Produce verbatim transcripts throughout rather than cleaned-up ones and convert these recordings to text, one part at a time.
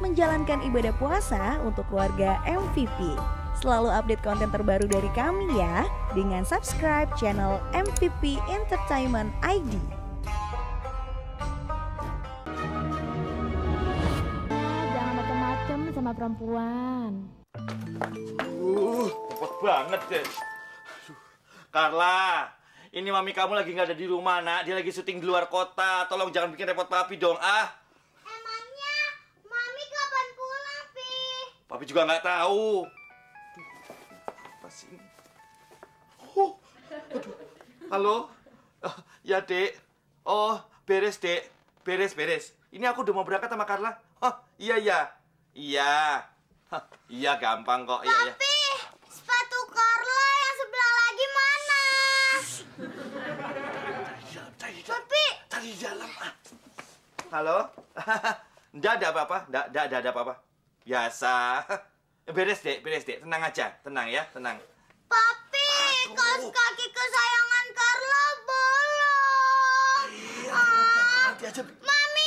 menjalankan ibadah puasa untuk keluarga M V P. Selalu update konten terbaru dari kami ya, dengan subscribe channel M V P Entertainment I D. Jangan macam-macam sama perempuan. Uh, cepet banget deh. Carla, ini mami kamu lagi nggak ada di rumah, nak. Dia lagi syuting di luar kota. Tolong jangan bikin repot papi dong, ah. Emangnya mami kapan pulang, Pi? Papi juga nggak tahu. Apa sih ini? Oh, aduh. Halo? Oh, ya, Dek. Oh, beres, Dek. Beres, beres. Ini aku udah mau berangkat sama Carla. Oh, iya, iya. Iya. Hah, iya, gampang kok. Iya, iya. Papi, sepatu Carla yang sebelah lagi mana? Papi, Cari di dalam, ah. Halo? Nggak ada apa-apa. Nggak, nggak ada apa-apa. Biasa. Beres, Dek. Beres, Dek. Tenang aja. Tenang ya, tenang. Papi, kaos kaki kesayangan Carla bolong. Ah, Nanti aja. Mami.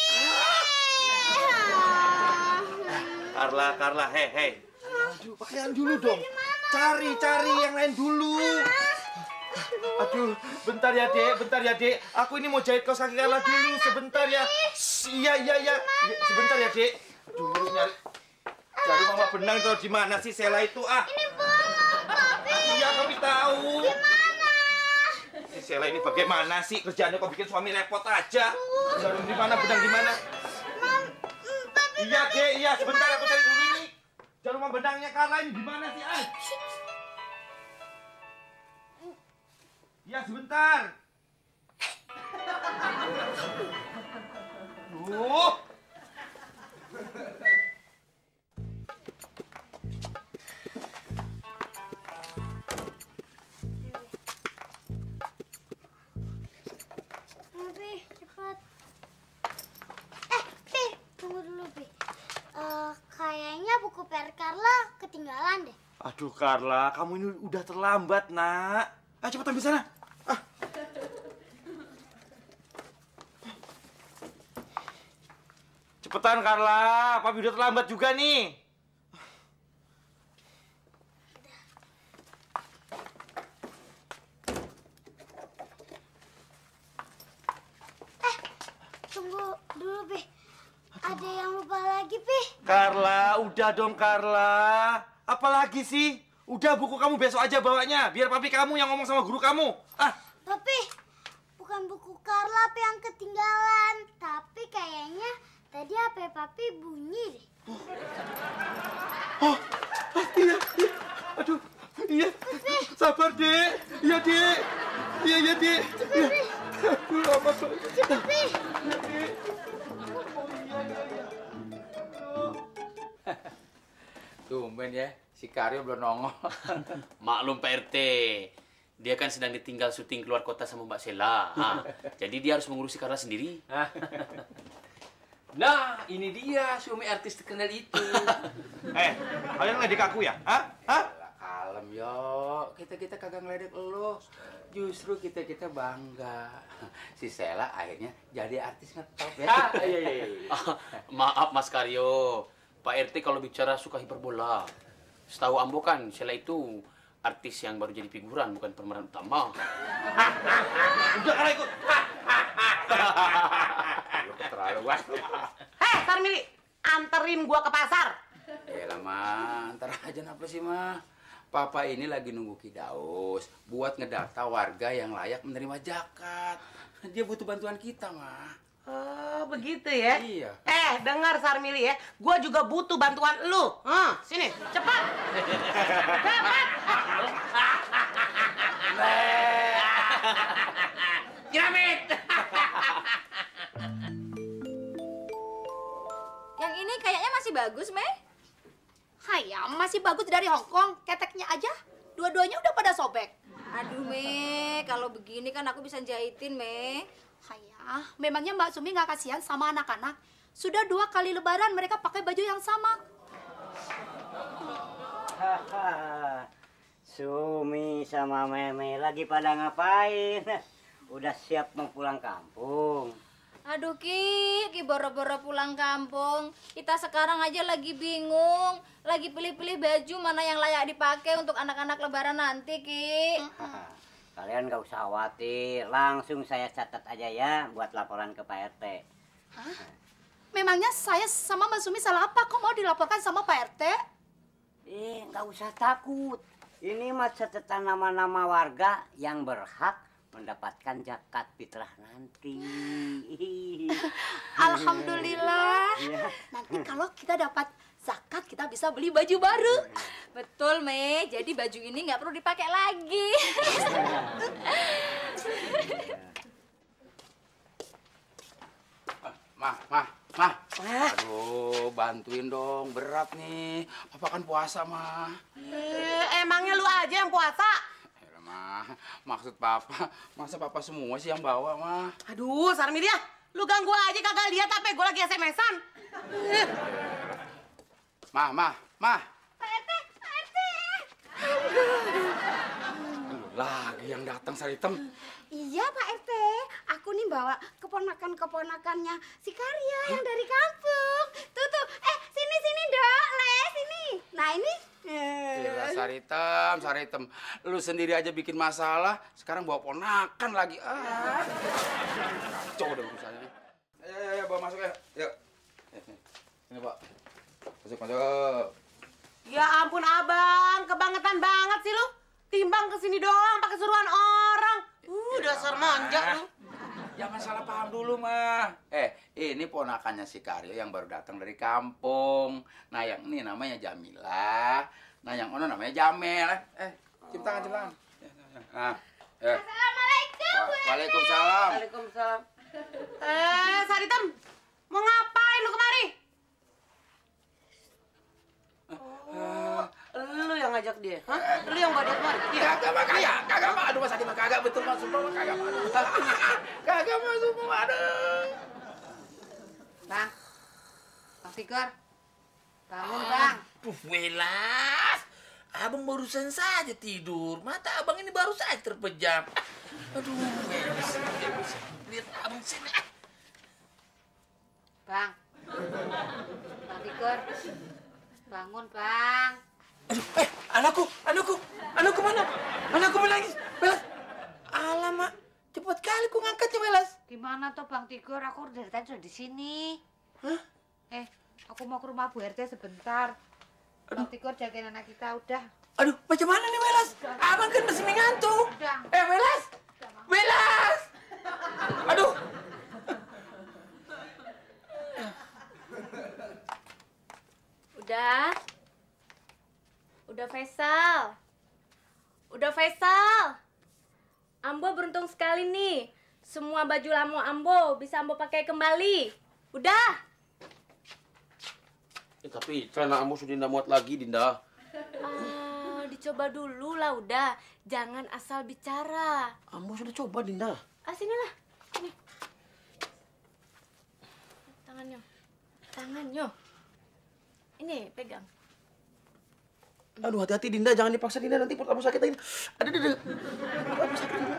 Carla, Carla, hei, hei. Aduh, pakaian dulu dong. Cari, cari yang lain dulu. Aduh, bentar ya, Dek. Bentar ya, Dek. Aku ini mau jahit kaos kaki Carla dulu. Sebentar ya. Shh, iya, iya, iya. Sebentar ya, Dek. Aduh, harus nyari. Cari mama benang itu di mana sih Sela itu, ah? Ini bolong, Papi. Iya, kami tahu. Gimana? Si Sela ini bagaimana sih kerjaannya kok bikin suami repot aja? Jarum di mana, benang di mana? Mam, mm, Papi, Iya, Papi, Dek, iya. Sebentar gimana? aku cari dulu ini. Jarum sama benangnya Carla ini di mana sih, ah? Iya, sebentar. Duh. Papi, cepat. Eh, Pi, tunggu dulu, Pi. Eh, kayaknya buku P R Carla ketinggalan deh. Aduh, Carla, kamu ini udah terlambat, nak. Ayo cepat ambil sana. Ah. Cepetan, Carla. Papi udah terlambat juga nih. Tunggu dulu, Pi. Ada yang lupa lagi, Pi. Carla, udah dong, Carla. Apalagi sih? Udah, buku kamu besok aja bawanya. Biar papi kamu yang ngomong sama guru kamu. Ah. Papi, bukan buku Carla, Pi, yang ketinggalan. Tapi kayaknya tadi H P Papi bunyi deh. Oh, ah, iya, iya. Aduh, iya. Sabar, Dek. Iya, Dek. Iya, iya, Dek. Iya. Aduh, apa tuh? Cepet, Pi. Iya, Dek. Oh, iya, iya, iya. Aduh. Tumben ya, si Karyo belum nongol. Maklum Pak R T, dia kan sedang ditinggal syuting keluar kota sama Mbak Sela. Ah, jadi dia harus mengurusi Carla sendiri. Nah, ini dia suami artis terkenal itu. Eh, kalian ngeledek aku ya? Hah? Hah? Kalem yo, kita kita kagak ngeledek lo. Justru kita kita bangga. Si Sela akhirnya jadi artis ngetop ya. Iya iya iya. Ah, maaf Mas Karyo, Pak R T kalau bicara suka hiperbola. Setahu Ambo kan, Sela itu artis yang baru jadi figuran, bukan pemeran utama. Udah, Carla ikut. Terlalu wah. Hei, Sarmili, anterin gua ke pasar. Eh lama, ntar aja apa sih mah. Papa ini lagi nunggu Kidaus buat ngedata warga yang layak menerima zakat. Dia butuh bantuan kita, mah. Oh, begitu ya? Iya. Eh, dengar Sarmili ya, gua juga butuh bantuan lu. Hmm, sini, cepat. Cepat. Piramid! Yang ini kayaknya masih bagus, Mei. Hayam, masih bagus dari Hong Kong. Keteknya aja, dua-duanya udah pada sobek. Aduh, Mei, kalau begini kan aku bisa jahitin, Mei. Hayah, memangnya Mbak Sumi nggak kasihan sama anak-anak? Sudah dua kali lebaran mereka pakai baju yang sama. Sumi sama Meme lagi pada ngapain? Udah siap mau pulang kampung? Aduh Ki, Ki boro-boro pulang kampung. Kita sekarang aja lagi bingung, lagi pilih-pilih baju mana yang layak dipakai untuk anak-anak lebaran nanti, Ki. Kalian gak usah khawatir, langsung saya catat aja ya buat laporan ke Pak R T. Hah? Memangnya saya sama Mbak Sumi salah apa? Kok mau dilaporkan sama Pak R T? Eh, nggak usah takut. Ini mah catatan nama-nama warga yang berhak mendapatkan zakat fitrah nanti. Alhamdulillah. Ya. Nanti kalau kita dapat zakat, kita bisa beli baju baru. Betul, Me. Jadi baju ini nggak perlu dipakai lagi. Mah, mah, mah. Aduh, bantuin dong. Berat nih. Papa kan puasa, mah. Eh, emangnya lu aja yang puasa? Mah, maksud papa, masa papa semua sih yang bawa, mah? Aduh, Sarmilia, lu ganggu aja kagak lihat apa gue lagi S M S-an. Mah, mah, mah. Pak R T, Pak R T. Lagi yang datang Saritem. Iya Pak R T, aku nih bawa keponakan-keponakannya si Karya yang dari kampung. Tuh tuh, eh sini sini dok, Le, sini. Nah ini. Gila Saritem, Saritem. Lu sendiri aja bikin masalah, sekarang bawa ponakan lagi. Ah. Kacau deh urusannya. Ayo, ayo, ayo, bawa masuk ya. Yuk. Ini, Pak. Masuk, masuk. Ya ampun abang, kebangetan banget sih lu. Timbang kesini doang pakai suruhan orang. Uh, dasar manja lu. Jangan salah paham dulu, mah. Eh, ini ponakannya si Karyo yang baru datang dari kampung. Nah, yang ini namanya Jamila. Nah, yang ono namanya Jamel. Eh, cium tangan, cium tangan. Nah, eh. Assalamualaikum. Wa Waalaikumsalam. Waalaikumsalam. Eh, Saritem, mau ngapain lu kemari? Oh, lu yang ngajak dia, hah? Lu yang bawa dia kemari? Kagak, mah, kagak. Kagak, mah. Aduh, Mas Adi, mah kagak. Betul, Mas. Sumpah, mah kagak, mah. Kagak, Mas. Sumpah, aduh. Bang, Bang Tigor, bangun Bang. Puh, Welas. Abang barusan saja tidur. Mata abang ini baru saja terpejam. Aduh, Welas. Lihat abang sini. Bang, Bang Tigor, bangun Bang. Aduh, eh, anakku, anakku, anakku mana? Anakku menangis. Welas. Alamak, cepat kali ku ngangkatnya, Welas. Gimana tuh Bang Tigor? Aku dari tadi sudah di sini. Hah? Eh, aku mau ke rumah Bu R T sebentar. Bang Tigor jagain anak kita, udah. Aduh, macam mana nih, Welas? Abang kan masih mengantuk. Udah. Eh, Welas! Welas! Aduh. Udah. Udah Faisal. Udah Faisal. Ambo beruntung sekali nih. Semua baju lama Ambo bisa Ambo pakai kembali. Udah. Ya, tapi celana Ambo sudah tidak muat lagi, Dinda. Ah, dicoba dulu lah udah. Jangan asal bicara. Ambo sudah coba, Dinda. Ah, sinilah. Sini. Tangannya. Tangannya. Ini, pegang. Aduh, hati-hati Dinda, jangan dipaksa Dinda, nanti perut Ambo sakit lagi. Aduh, aduh, aduh. Perut Ambo sakit, Dinda.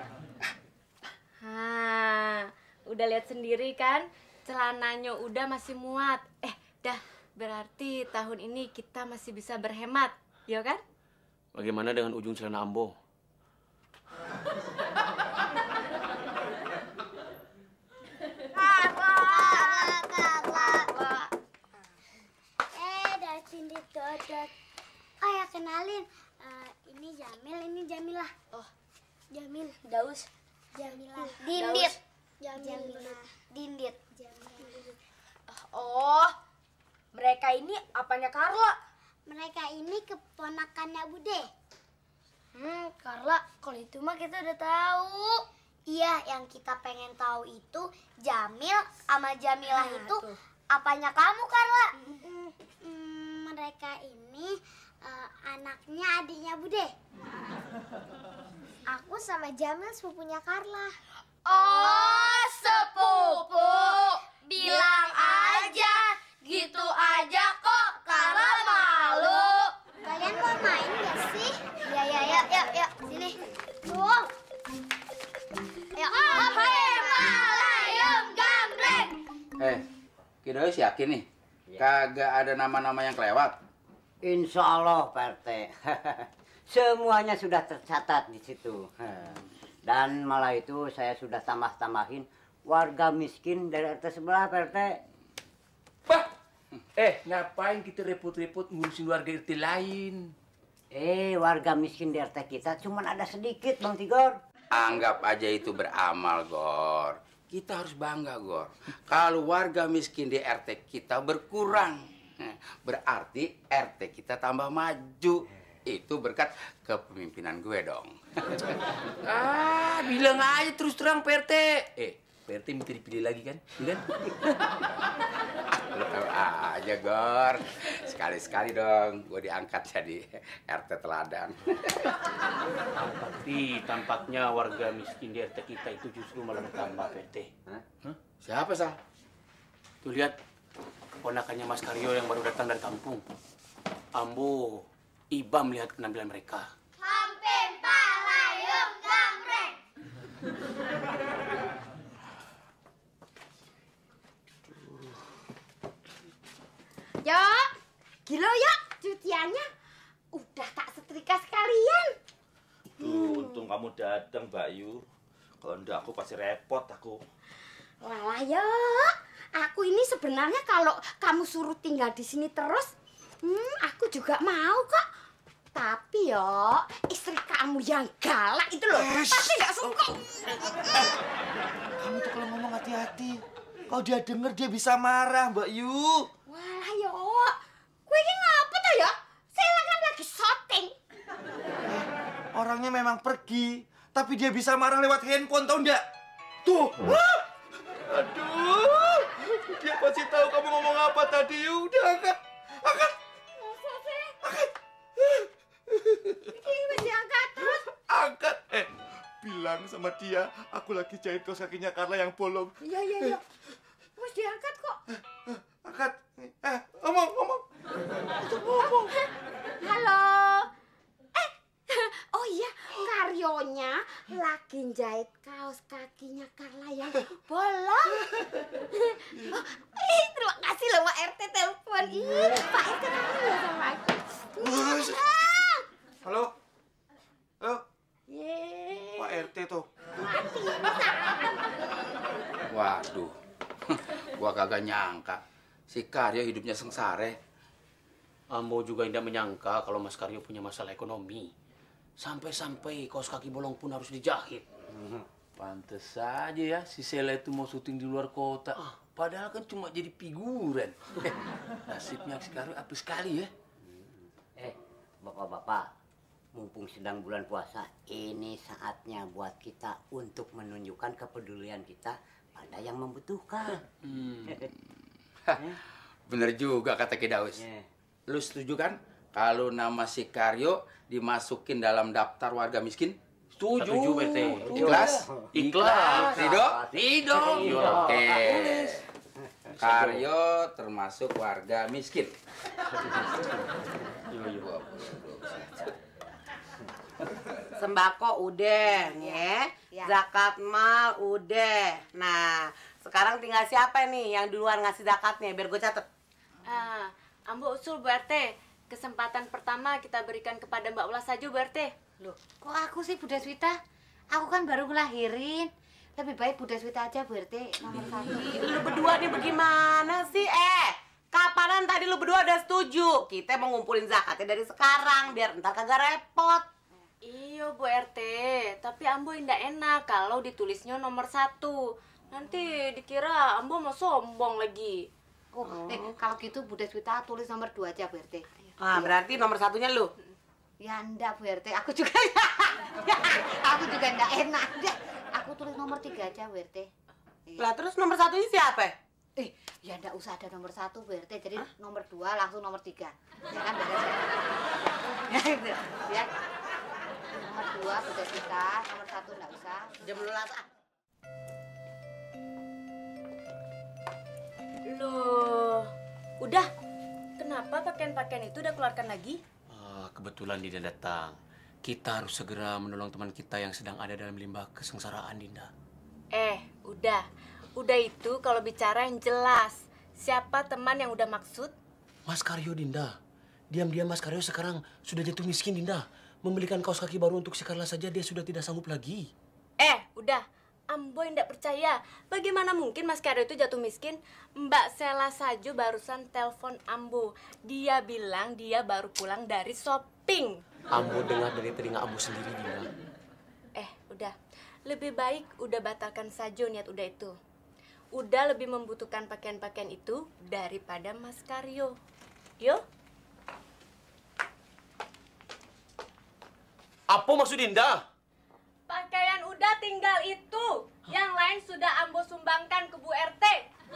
Hah, udah lihat sendiri kan? Celananya udah masih muat. Eh, dah. Berarti tahun ini kita masih bisa berhemat, ya kan? Bagaimana dengan ujung celana Ambo? Eh, Datin didodot. Oh ya, kenalin. Uh, ini Jamil, ini Jamilah. Oh, Jamil. Daus. Jamilah. Dindit. Jamilah. Dindit. Jamilah. Oh, mereka ini apanya Carla? Mereka ini keponakannya Bude. Hmm, Carla, kalau itu mah kita udah tahu. Iya, yang kita pengen tahu itu Jamil sama Jamilah Nah, itu tuh. apanya kamu, Carla? Hmm, hmm, mereka ini uh, anaknya adiknya Bude. Aku sama Jamil sepupunya Carla. Oh, sepupu. Bilang aja. Gitu aja kok Carla malu. Kalian mau main gak sih? Ya, ya, ya, ya, ya. Sini. Tuh. Ya, Ahe, malayum gambreng. Daus yakin nih? Ya. Kagak ada nama-nama yang kelewat? Insya Allah, Pak R T. Semuanya sudah tercatat di situ. Dan malah itu saya sudah tambah-tambahin warga miskin dari R T sebelah, Pak R T. Bah! Eh, ngapain kita repot-repot ngurusin warga R T lain? Eh, warga miskin di R T kita cuma ada sedikit, Bang Tigor. Anggap aja itu beramal, Gor. Kita harus bangga, Gor. Kalau warga miskin di R T kita berkurang, berarti R T kita tambah maju. Itu berkat kepemimpinan gue dong. Ah, bilang aja terus terang P R T. Eh, P R T minta dipilih lagi kan? Iya kan? Lo tau aja, Gor. Sekali-sekali dong gue diangkat jadi R T teladan. Tapi tampaknya warga miskin di R T kita itu justru malah bertambah, P R T. Hah? Hah? Siapa, Sal? Tuh lihat, keponakannya Mas Karyo yang baru datang dari kampung. Ambo, iba melihat penampilan mereka. Hampim palayung gamreng. Yuk, gila yuk, cuciannya udah tak setrika sekalian. Tuh, untung kamu datang, Mbak Yu. Kalau enggak aku pasti repot aku. Walah yuk, aku ini sebenarnya kalau kamu suruh tinggal di sini terus, hmm, aku juga mau kok. Tapi yo, istri kamu yang galak itu loh, pasti nggak suka. Kamu tuh kalau ngomong hati-hati. Kalau dia denger dia bisa marah, Mbak Yu. Walah yo, gue ini ngapa tuh ya? Saya kan lagi syuting. Orangnya memang pergi, tapi dia bisa marah lewat handphone, tau enggak? Tuh. Wah! Aduh. Dia pasti tahu kamu ngomong apa tadi. Udah angkat. Angkat. Angkat. Ini masih angkat terus. Angkat. Eh, bilang sama dia, aku lagi jahit kaos kakinya Carla yang bolong. Iya, iya, iya. Mas diangkat kok. Angkat. Eh, ngomong, ngomong. Itu ngomong. Halo. Eh, oh iya, Karyonya lagi jahit kaos kakinya Carla yang bolong. Oh, eh, terima kasih loh Pak R T telepon. Ih, Pak R T kangen loh sama aku. Halo? Halo? Yeay. Pak R T tuh. Mati, bisa. Waduh, gua kagak nyangka si Karyo hidupnya sengsara. Ambo juga tidak menyangka kalau Mas Karyo punya masalah ekonomi. Sampai-sampai kaos kaki bolong pun harus dijahit. Pantes saja ya si Sela itu mau syuting di luar kota. Padahal kan cuma jadi figuran. Eh, nasibnya sekarang apes sekali ya. Eh, bapak-bapak, mumpung sedang bulan puasa, ini saatnya buat kita untuk menunjukkan kepedulian kita pada yang membutuhkan. Hmm. Bener juga kata Ki Daus. Yeah. Lu setuju kan kalau nama si Karyo dimasukin dalam daftar warga miskin? Setuju. Setuju, P R T. Ikhlas? Ikhlas. Ridho? Ridho. Oke. Karyo termasuk warga miskin. Sembako udah, ya. Ya. Zakat mal udah. Nah, sekarang tinggal siapa nih yang duluan ngasih zakatnya biar gue catet. Ah, Ambo usul Bu R T. Kesempatan pertama kita berikan kepada Mbak Ulas saja Bu R T. Loh, kok aku sih Bu Deswita? Aku kan baru ngelahirin. Lebih baik Bu Deswita aja Bu R T nomor satu. Lu berdua nih bagaimana sih? Eh, kapanan tadi lu berdua udah setuju? Kita mau ngumpulin zakatnya dari sekarang biar ntar kagak repot. Iya Bu R T, tapi Ambo indah enak kalau ditulisnya nomor satu. Nanti dikira Ambo mau sombong lagi. Oh, eh, kalau gitu Bu Deswita tulis nomor dua aja Bu R T. Ah, berarti nomor satunya lu. Ya enggak Bu R T, aku juga aku juga enggak enak deh. Aku tulis nomor tiga aja Bu R T. Lah terus nomor satunya siapa? Eh, ya enggak usah ada nomor satu Bu R T, jadi Hah? nomor dua langsung nomor tiga. Ya kan beres ya? Ya, ya. Nomor dua Bu Deswita, nomor satu enggak usah. Jam dulu lah. Loh, udah. Kenapa pakaian-pakaian itu udah keluarkan lagi? Ah, kebetulan Dinda datang. Kita harus segera menolong teman kita yang sedang ada dalam limbah kesengsaraan, Dinda. Eh, udah. Udah itu kalau bicara yang jelas. Siapa teman yang udah maksud? Mas Karyo, Dinda. Diam-diam Mas Karyo sekarang sudah jatuh miskin, Dinda. Membelikan kaos kaki baru untuk si Carla saja dia sudah tidak sanggup lagi. Eh, udah. Ambo tidak percaya. Bagaimana mungkin Mas Karyo itu jatuh miskin? Mbak Sela saja barusan telepon Ambo. Dia bilang dia baru pulang dari shopping. Ambo dengar dari telinga Ambo sendiri, Dinda. Eh, udah. Lebih baik udah batalkan saja niat udah itu. Udah lebih membutuhkan pakaian-pakaian itu daripada Mas Karyo. Yuk. Apa maksud Dinda? Pakaian udah tinggal itu. Yang lain sudah Ambo sumbangkan ke Bu R T.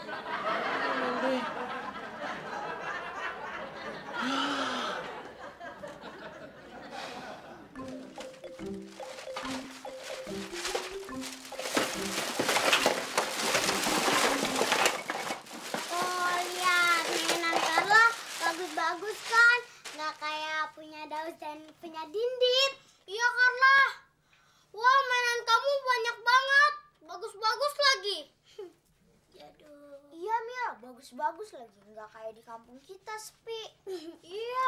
Oh, lihat mainan Carla bagus-bagus kan? Nggak kayak punya Daus dan punya Dindit. Iya, Carla. Wah, mainan kamu banyak banget. Bagus-bagus lagi. Aduh. Iya, Mia. Bagus-bagus lagi. Nggak kayak di kampung kita, sepi. Iya.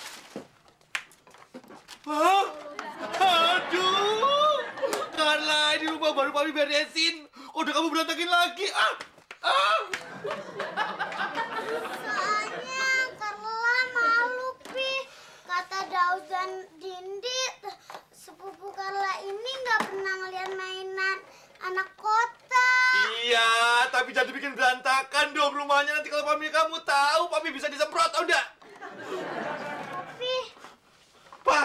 Hah? Aduh. Carla, ini rumah baru Papi beresin. Udah kamu berantakin lagi. Ah. Ah. Soalnya Carla malu, Pi. Kata Daus dan Dindit, sepupu Carla ini nggak pernah ngeliat mainan anak kota. Iya, tapi jangan bikin berantakan dong rumahnya. Nanti kalau Papi kamu tahu, Papi bisa disemprot, tau enggak? Papi. Pa.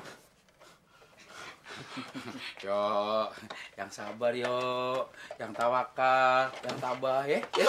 Yo, yang sabar yo, yang tawakal, yang tabah ya. Ya.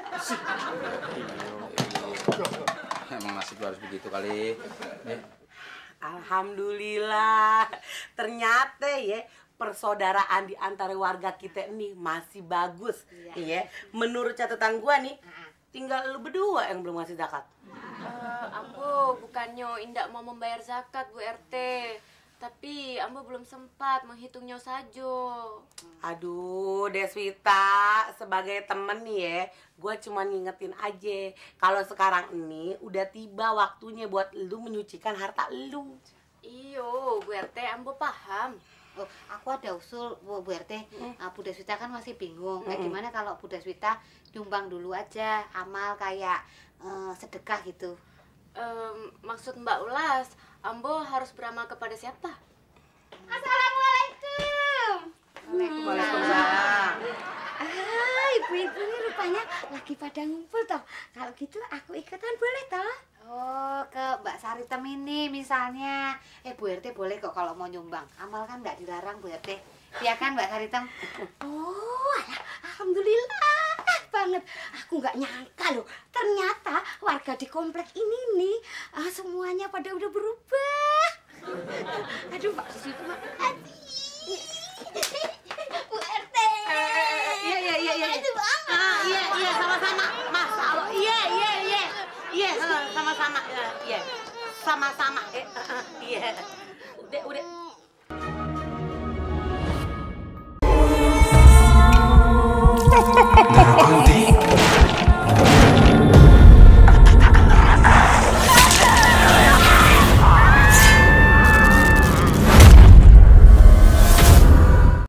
Emang nasib harus begitu kali. Ya. Alhamdulillah. Ternyata ya persaudaraan di antara warga kita ini masih bagus. Iya. Menurut catatan gua nih, tinggal lu berdua yang belum ngasih zakat. Uh, Ambo bukannya Indah mau membayar zakat Bu R T. Tapi Ambo belum sempat menghitungnya saja. Aduh, Deswita, sebagai temen nih ya, gue cuma ngingetin aja kalau sekarang ini udah tiba waktunya buat lu menyucikan harta lu. Iyo, Bu R T, Ambo paham. Oh, aku ada usul Bu, Bu R T. Hmm. Uh, Bu Deswita kan masih bingung. Kayak Hmm. gimana kalau Bu Deswita nyumbang dulu aja amal kayak uh, sedekah gitu. Um, maksud Mbak Ulas, Ambo harus beramal kepada siapa? Assalamualaikum. Waalaikumsalam. Ah, ibu-ibu ini rupanya lagi pada ngumpul toh. Kalau gitu aku ikutan boleh toh? Oh, ke Mbak Saritem ini misalnya. Eh, Bu R T boleh kok kalau mau nyumbang. Amal kan nggak dilarang, Bu R T. Iya kan, Mbak Saritem? Oh, alah, alhamdulillah banget. Aku nggak nyangka loh. Ternyata warga di komplek ini nih ah, semuanya pada udah berubah. Aduh, Pak Susi itu mah. Bu R T. Iya, iya, iya, iya. Itu banget. Ah, iya, iya, sama-sama. Mas, Allah. Iya, iya, iya. Iya, eh, sama-sama. Iya, iya. Sama-sama. Eh, eh, eh, iya. Udah, udah.